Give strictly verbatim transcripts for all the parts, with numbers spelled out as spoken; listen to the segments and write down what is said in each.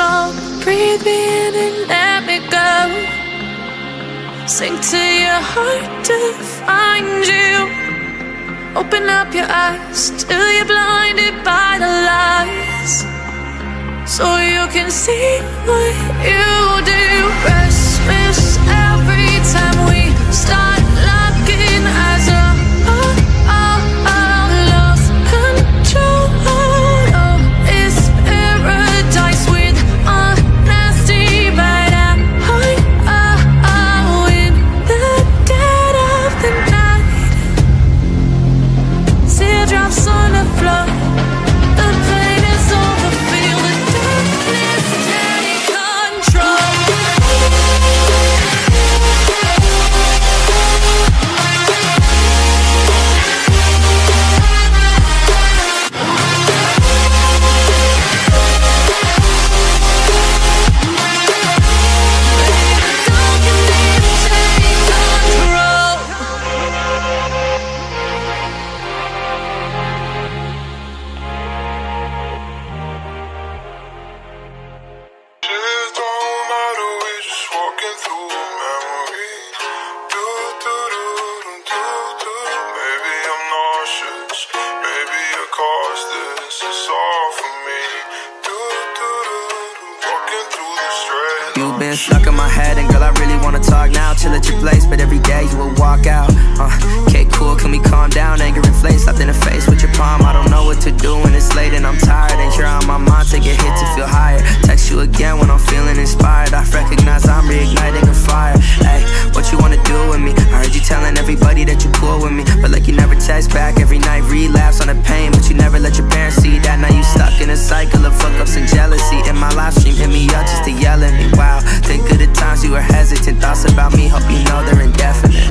control. Breathe me in and let me go. Sink to your heart to find you. Open up your eyes till you're blinded by the lies, so you can see what you do. Restless every time we start locking eyes. Oh, oh, oh, oh, lost control. Oh, it's paradise with honesty, but I, oh, oh, oh, in the dead of the night. Teardrops on the floor. The pain is over. Feel the darkness take control. You've been stuck in my head, and girl, I really wanna talk now. Chill at your place, but every day you will walk out. Uh, okay, cool, can we calm down? Anger inflates, slapped in the face with your palm. I don't know what to do when it's late and I'm tired, and you're on my mind. Take a hit to feel higher. Text you again when I'm feeling inspired. I recognize I'm reigniting a fire. Hey, what you wanna do with me? I heard you telling everybody that you cool with me, but like you never text back. Every night relapse on the pain, but you never let your parents see that. Now you stuck in a cycle of fuck-ups and jealousy. In my live stream, hit me up just to yell at me. Wow, think of the times you were hesitant. Thoughts about me, hope you know they're indefinite.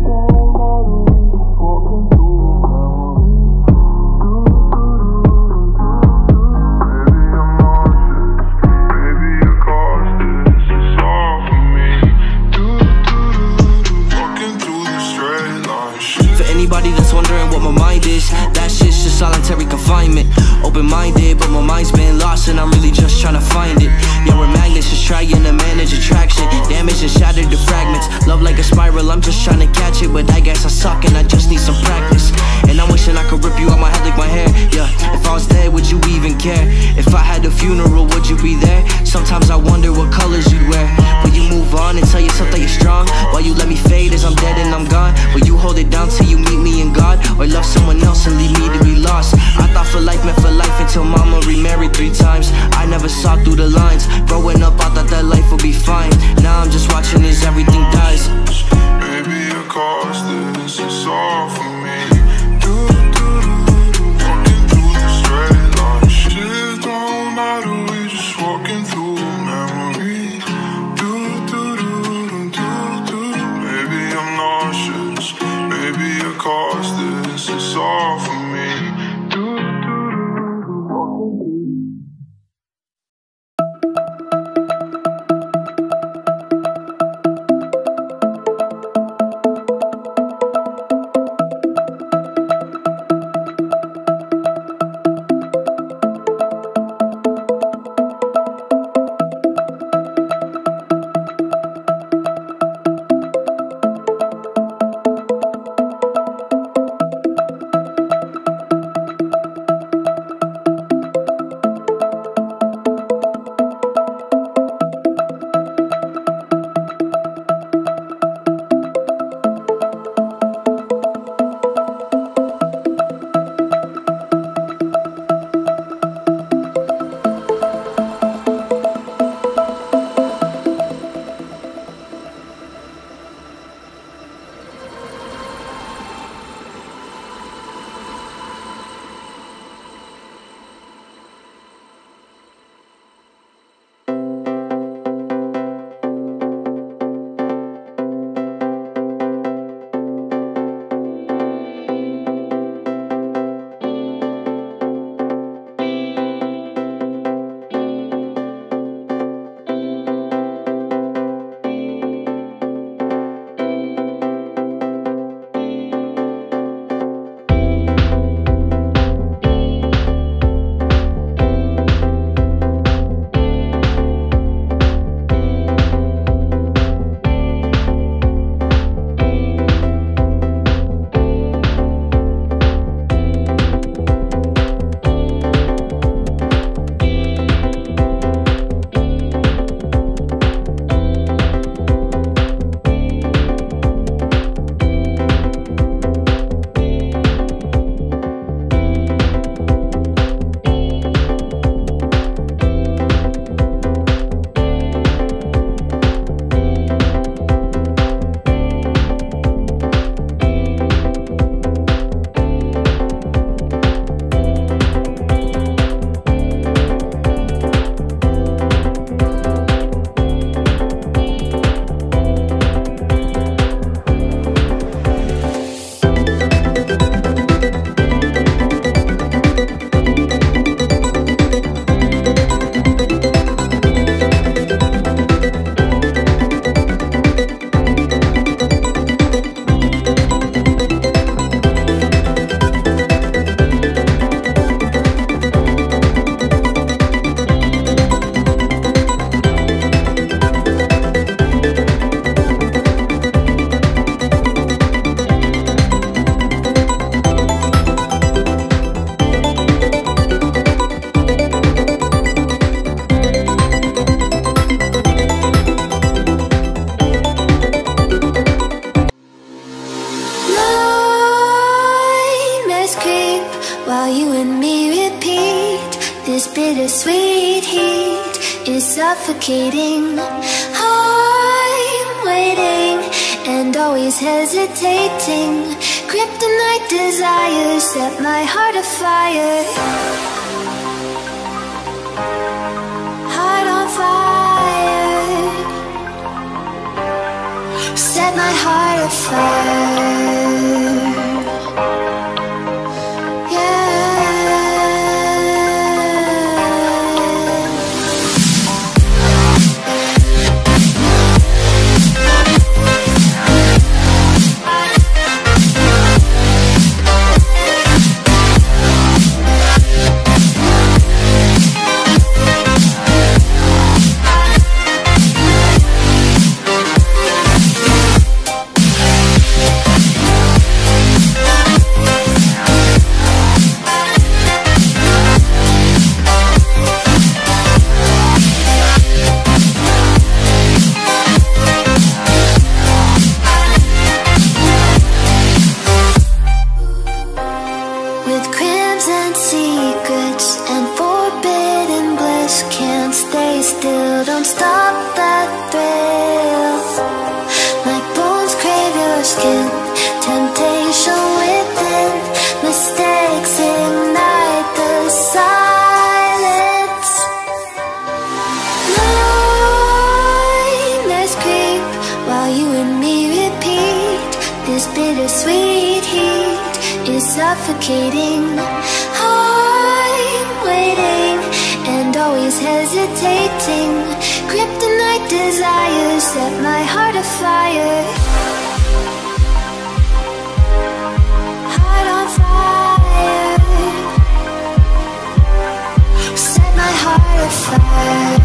Anybody that's wondering what my mind is, that shit's just solitary confinement. Open-minded, but my mind's been lost, and I'm really just trying to find it. Yeah, we're magnets, just trying to manage attraction. Damage and shattered to fragments. Love like a spiral, I'm just trying to catch it, but I guess I suck and I just need some practice. And I'm wishing I could rip you out my head like my hair. Yeah, if I was dead, would you even care? If I had a funeral, would you be there? Sometimes I wonder what colors you'd wear. Will you move on and tell yourself that you're strong, while you let me fade as I'm dead and I'm gone? Will you hold it down till you meet me in God, or love someone else and leave me to be lost? I thought for life meant for life until mama remarried three times. I never saw through the lines. Growing up, I thought that life would be fine. Now I'm just watching as everything dies. Baby, you caused this, it's all for me. Walking through the straight line. Shit don't matter, we just walking through memories. Baby, I'm nauseous. Baby, you caused this, it's all for me. is suffocating. I'm waiting and always hesitating. Kryptonite desires set my heart afire. Heart on fire. Set my heart afire. Suffocating. I'm waiting and always hesitating. Kryptonite desires set my heart afire. Heart on fire. Set my heart afire.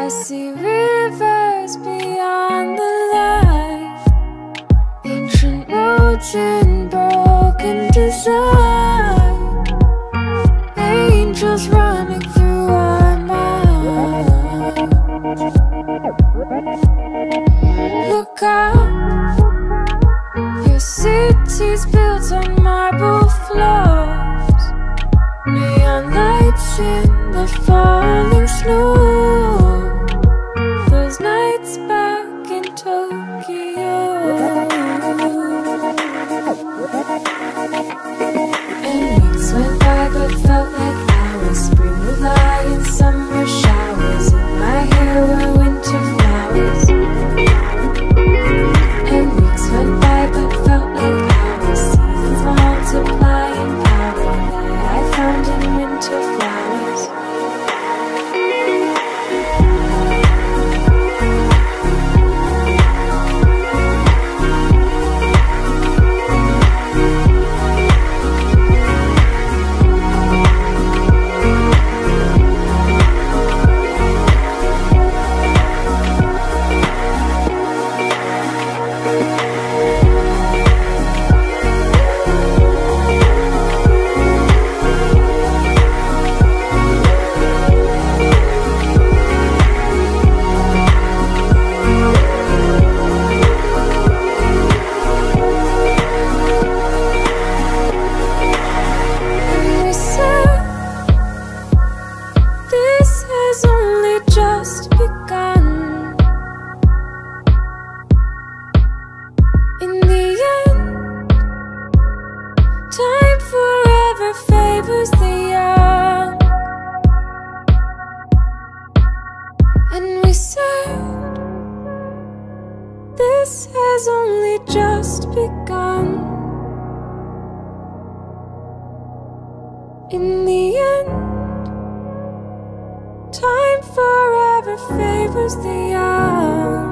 I see rivers beyond the light, ancient roads in broken design, angels running through our minds. Look up, your city's built on marble floors, neon lights in the falling snow, those nights back in Tokyo. And weeks went by but felt like hours. Spring would lie in summer showers, in my hair were winter flowers. And weeks went by but felt like hours. Seasons multiply in power that I found in winter flowers. And we said, this has only just begun. In the end, time forever favors the young.